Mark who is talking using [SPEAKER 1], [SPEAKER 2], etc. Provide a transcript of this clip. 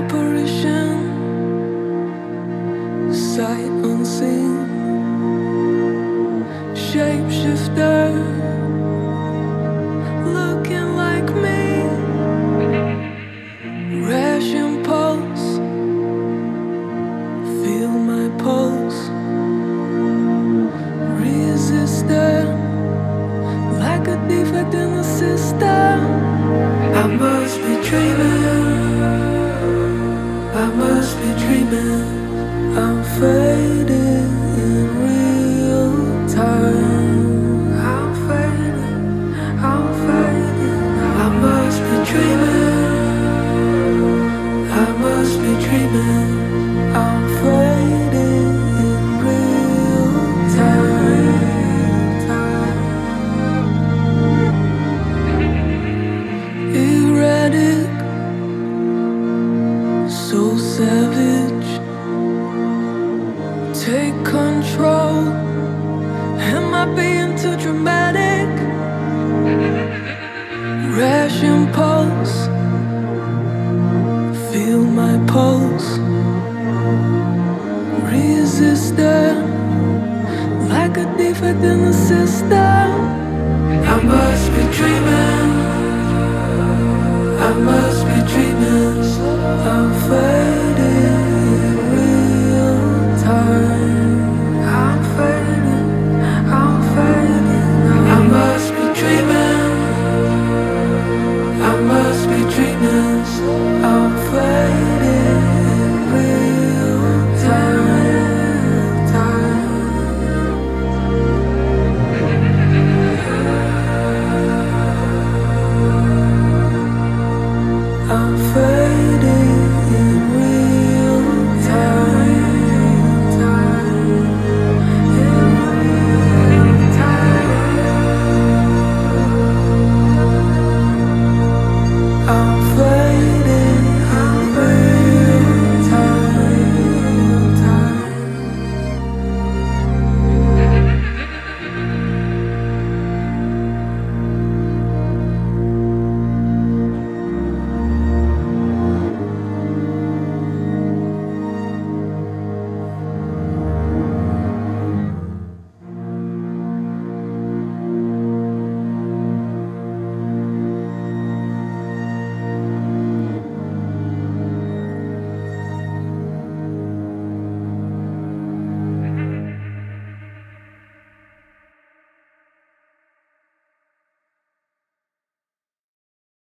[SPEAKER 1] Apparition, sight unseen, shapeshifter, looking like me, rash impulse, feel my pulse, resistant, like a defect in the system. I must be dreaming, I must be dreaming, I'm fading in real time. I'm fading, I must be dreaming, I must be dreaming, I'm fading in real time. Erratic, so savage, take control. Am I being too dramatic? Rash impulse, feel my pulse, resistant, like a defect in the system. I must be dreaming, I must be dreaming, I'm